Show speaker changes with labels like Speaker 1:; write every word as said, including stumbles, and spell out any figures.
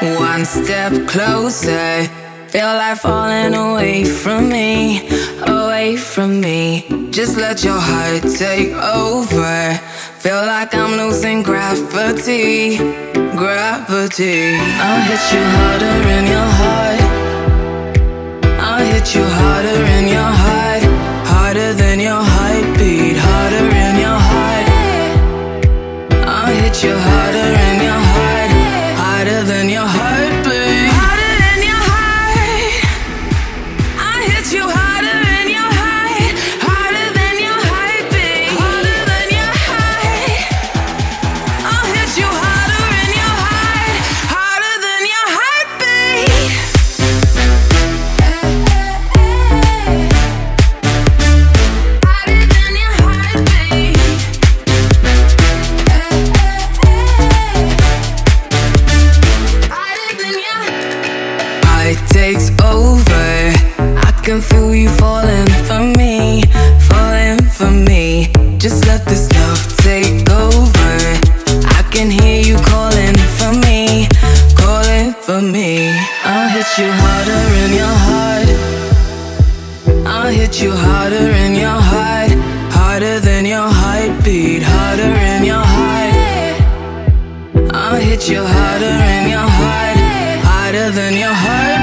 Speaker 1: One step closer, feel like falling away from me, away from me. Just let your heart take over. Feel like I'm losing gravity, gravity. I'll hit you harder in your heart. I'll hit you harder in your heart, harder than your heartbeat, harder in your heart. I'll hit you harder in your heart, harder than your heartbeat, harder than your heart. I'll hit you harder in your heart, harder than your heartbeat, harder than your heart. I'll hit you harder in your heart, harder than your heartbeat. Harder than your heartbeat. It takes over. I can feel you falling for me, falling for me. Just let this love take over. I can hear you calling for me, calling for me. I'll hit you harder in your heart. I'll hit you harder in your heart, harder than your heartbeat, harder in your heart. I'll hit you harder in your heart, harder than your heart.